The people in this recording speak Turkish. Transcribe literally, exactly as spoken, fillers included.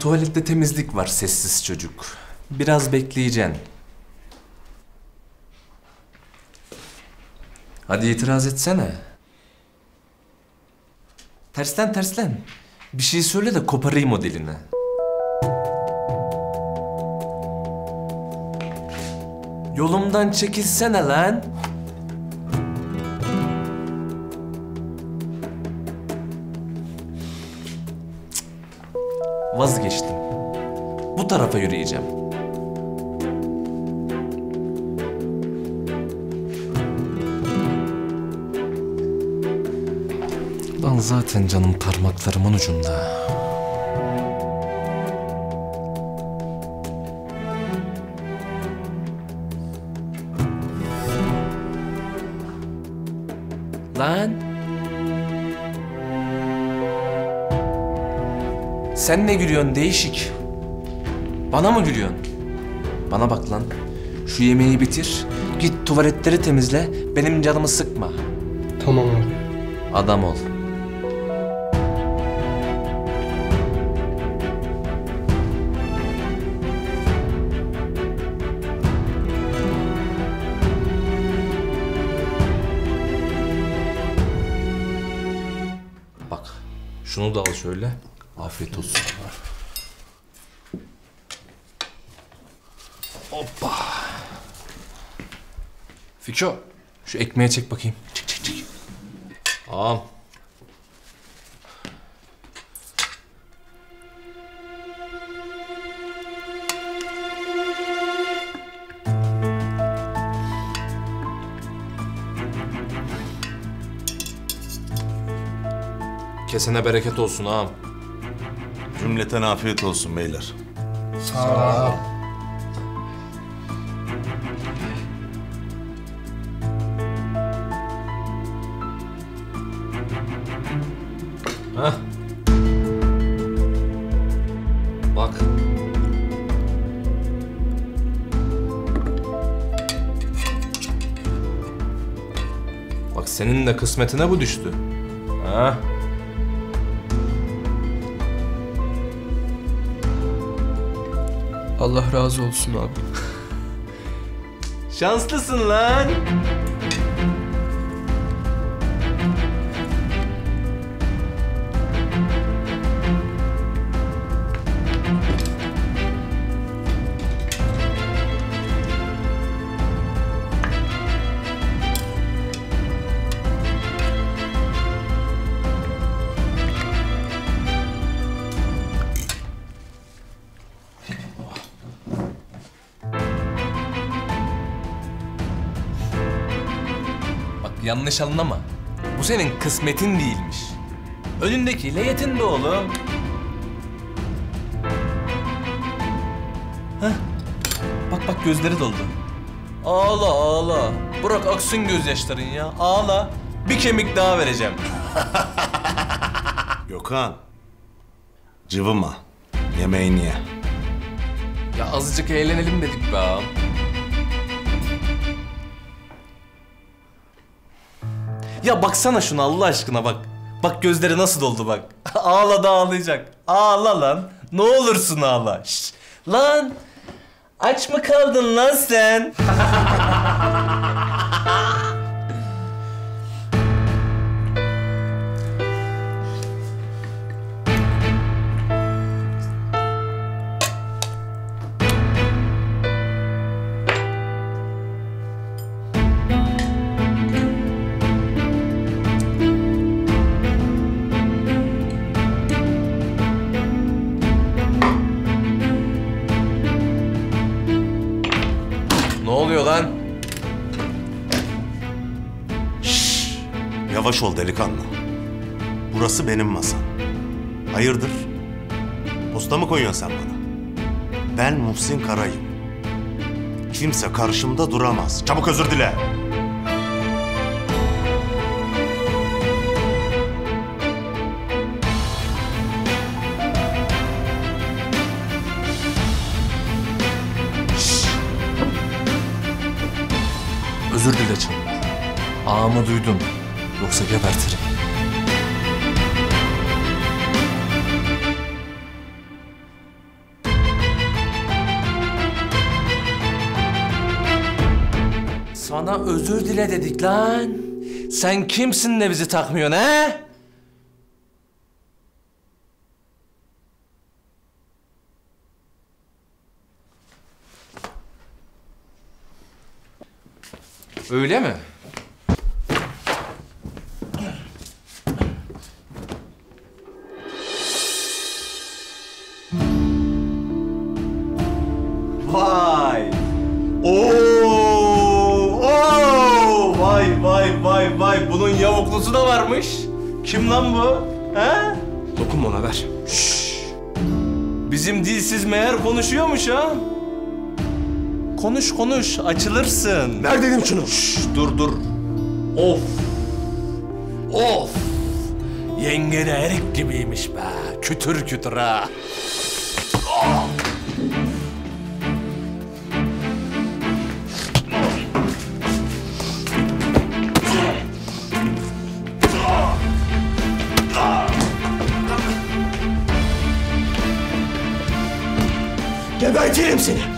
tuvalette temizlik var sessiz çocuk. Biraz bekleyeceksin. Hadi itiraz etsene. Tersten tersten. Bir şey söyle de koparayım o dilini. Yolumdan çekilsene lan. Vazgeçtim. Bu tarafa yürüyeceğim. Lan zaten canım parmaklarımın ucunda. Lan. Sen ne gülüyorsun değişik? Bana mı gülüyorsun? Bana bak lan. Şu yemeği bitir. Git tuvaletleri temizle. Benim canımı sıkma. Tamam abi. Adam ol. Bak. Şunu da al şöyle. Afiyet olsun. Hoppa. Fikro, şu ekmeğe çek bakayım. Çek çek çek. Tamam. Kesene bereket olsun ağam. Cümleten afiyet olsun beyler. Sağ ol. Hah. Bak. Bak senin de kısmetine bu düştü. Ha? Allah razı olsun abi. Şanslısın lan. Yanlış anlama. Bu senin kısmetin değilmiş. Önündekiyle yetin be oğlum. Hah. Bak bak gözleri doldu. Ağla ağla. Bırak aksın gözyaşların ya. Ağla. Bir kemik daha vereceğim. Gökhan. Cıvıma. Yemeğini ye. Ya azıcık eğlenelim dedik be ağam. Ya baksana şuna Allah aşkına bak. Bak gözleri nasıl doldu bak. Ağla da ağlayacak. Ağla lan. Ne olursun ağla. Şşş. Lan. Aç mı kaldın lan sen? Ne oluyor lan? Şşş. Yavaş ol delikanlı. Burası benim masam. Hayırdır? Posta mı koyuyorsun sen bana? Ben Muhsin Karay'ım. Kimse karşımda duramaz. Çabuk özür dile. Özür dile çabuk. Ağamı duydun. Yoksa gebertirim. Sana özür dile dedik lan. Sen kimsin de bizi takmıyorsun he? Öyle mi? Vay! Oo! Oo! Vay vay vay vay! Bunun yavuklusu da varmış. Kim lan bu? He? Dokunma ona, ver. Bizim dilsiz meğer konuşuyormuş ha. Konuş konuş, açılırsın. Ver dedim şunu. Şş, dur dur. Of. Of. Yenge de erik gibiymiş be. Kütür kütür ha. Gebertirim seni.